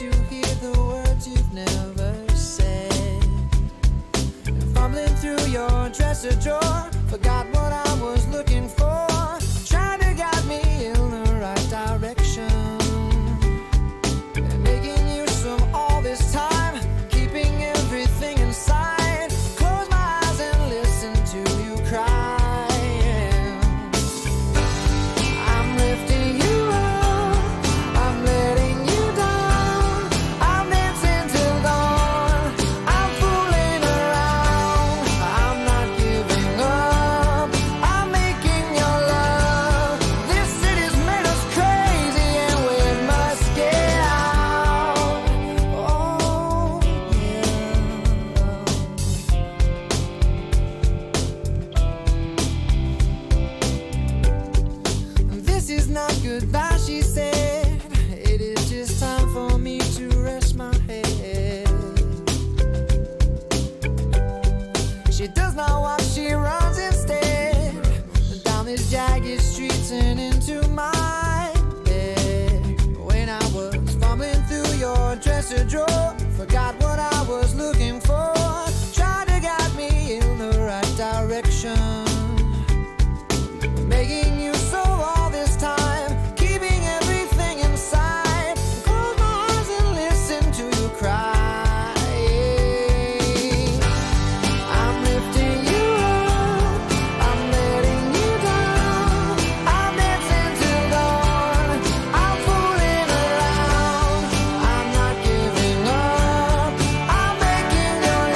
to hear the words you've never said. And fumbling through your dresser drawer, forgot what I was looking for, trying to guide me in the right direction. And making use of all this time, keeping everything inside. Close my eyes and listen to you crying. I'm lifting you up, I'm letting you down, I'm dancing till dawn, I'm fooling around, I'm not giving up, I'm making your love. This city's made us crazy and we must get out. Oh yeah. This is not goodbye, she said. It is just time for me to rest my head. She does not walk, she runs instead, down these jagged streets and into my bed. When I was fumbling through your dresser drawer, forgot what I was looking for, tried to guide me in the right direction. Making use of all this time, keeping everything inside. Close my eyes and listen to you crying. I'm lifting you up, I'm letting you down, I'm dancing till dawn, I'm fooling around, I'm not giving up, I'm making your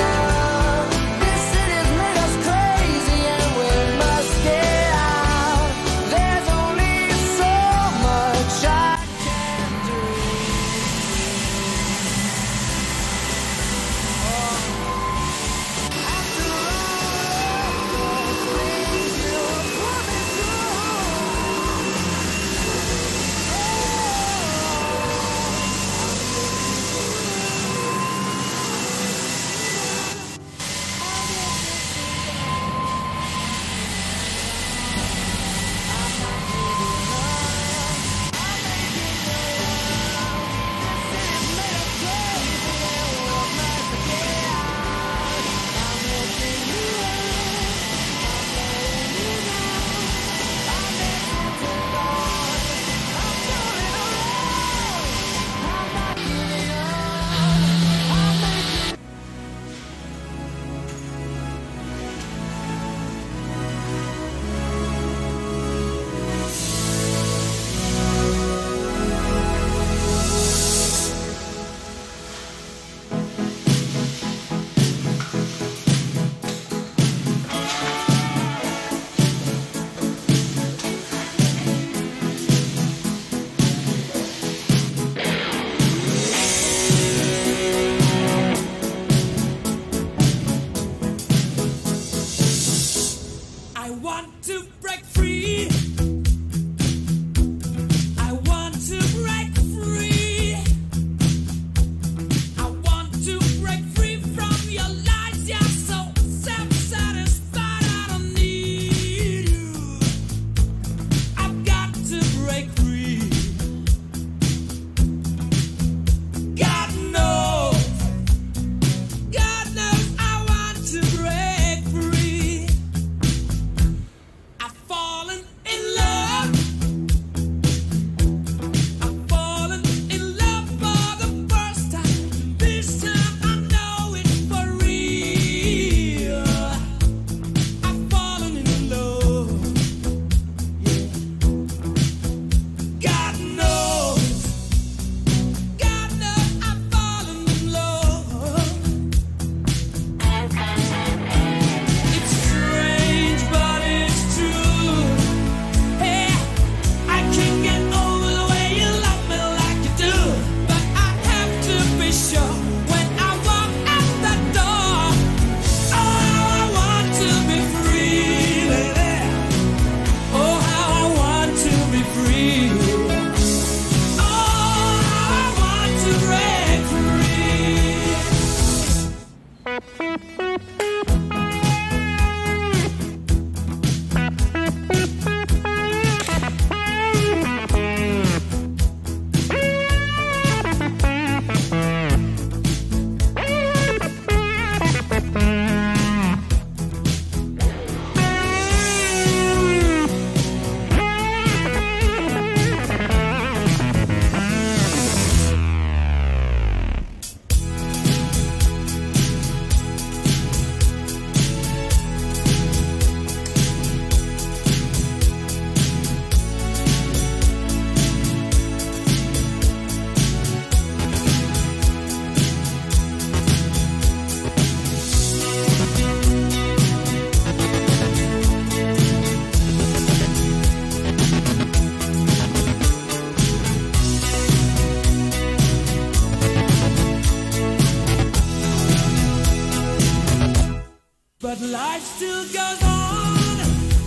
life still goes on.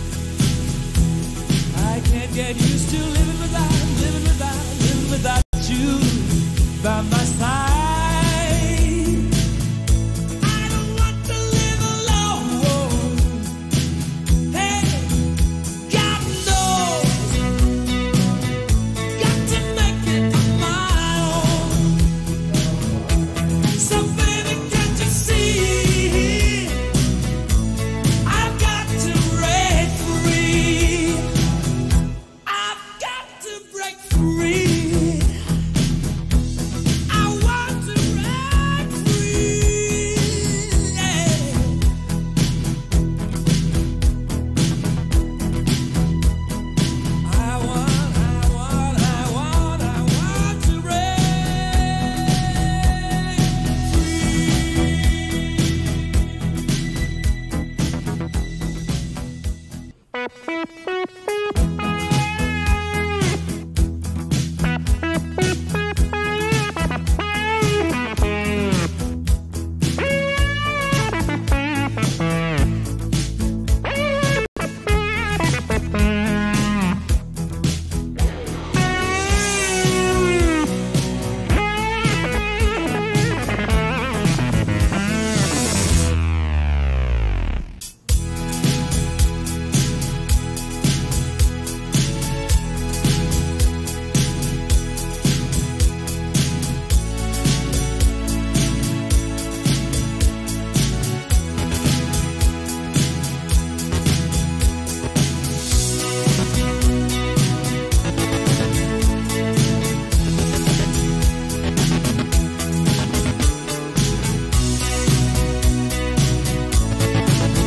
I can't get used to living without you by my side. I don't want to live alone. Hey, God knows, got to make it on my own. So baby, can't you see? I've got to break free. I've got to break free. I want to break free. Yeah. I want to break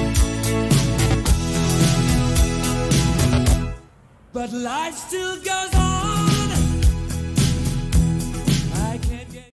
But life still goes